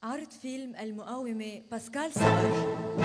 عرض فيلم المقاومة باسكال صقر.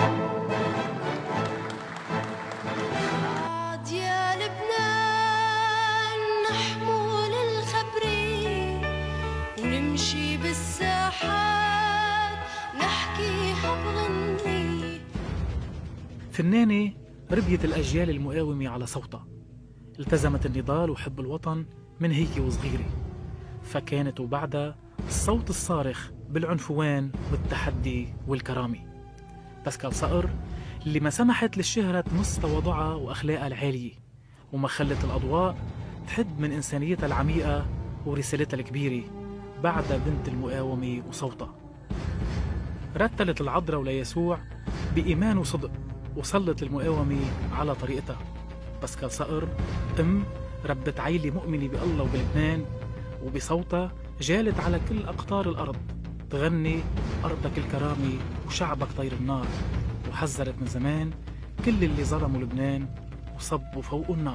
يا لبنان نحمل الخبري ونمشي بالساحات نحكيها بغني. فنانة ربيت الأجيال المقاومة على صوتها، التزمت النضال وحب الوطن من هيك وصغيرة، فكانت وبعدها الصوت الصارخ بالعنفوان والتحدي والكرامة. باسكال صقر اللي ما سمحت للشهرة تمس تواضعها وأخلاقها العالية، وما خلت الأضواء تحد من إنسانيتها العميقة ورسالتها الكبيرة بعدها بنت المقاومة وصوتها. رتلت العذراء وليسوع بإيمان وصدق وصلت المقاومة على طريقتها. باسكال صقر ربت عيلة مؤمنة بالله وبلبنان، وبصوتها جالت على كل أقطار الأرض تغني أرضك الكرامة وشعبك طير النار، وحذرت من زمان كل اللي ظلموا لبنان وصبوا فوق النار.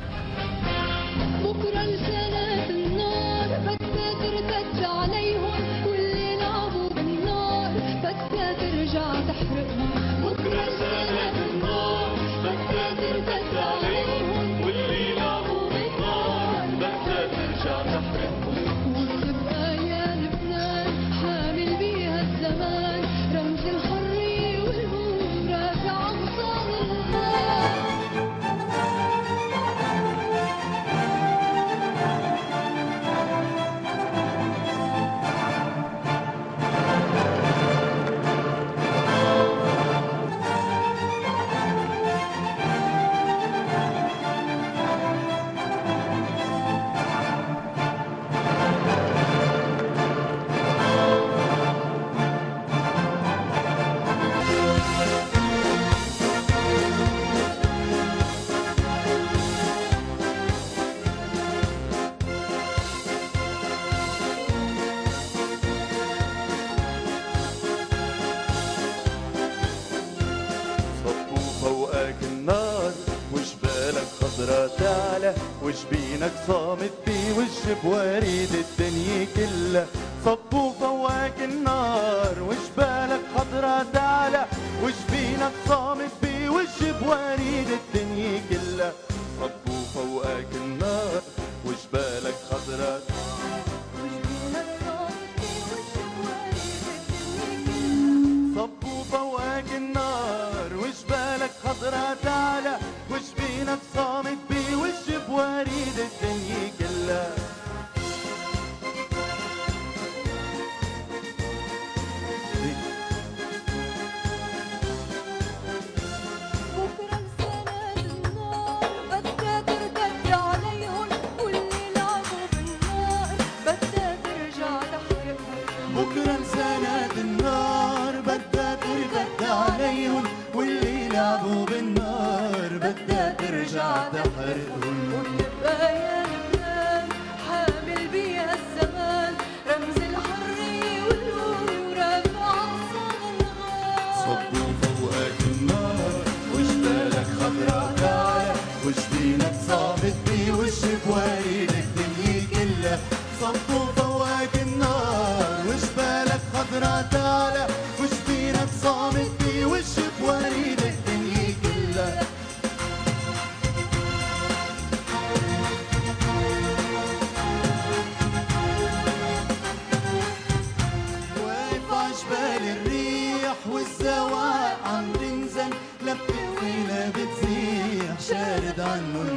بكرة لسنة النار بدها ترتد عليهم، واللي لعبوا بالنار بدها ترجع تحرقهم. بكرة لسنة النار بدها ترتد عليهم، واللي لعبوا بالنار بدها ترجع تحرقهم. وتبقى يا لبنان حامل بيها الزمان رمز الحرية والهون رافع أغصان النار. تعالى وجبينك صامت بوجه بوريد الدنيا كلها. صبوا فواك النار وجبالك خضرا تعالى وجبينك صامت بوجه بوريد الدنيا كلها. صبوا فواك النار وجبالك خضرا صبوا فواك النار وجبالك خضرا تعالى وجبينك صامت بوجه بوريد الدنيا كلها. بكرة لسنة النار بدها ترتد عليهم، واللي لعبوا بالنار بدها ترجع تحرقهم. بكرة لسنة النار بدها ترتد عليهم، واللي لعبوا بالنار بدها ترجع تحرقهم. وتبقى يا لبنان حامل بيها الزمان رمز الحرية والهون رافع أغصان النار. صبوا فوقك النار وجبالك خضرا تعالى وجبينك صامت بوجه بوريد الدنيا كلها. صبوا فوقك النار وجبالك خضرا تعالى وجبينك صامت بوجه بوريد الدنيا كلها. واقف عجبال الريح والزواق عم تنزل لفت فينا بتزيح شارد عنه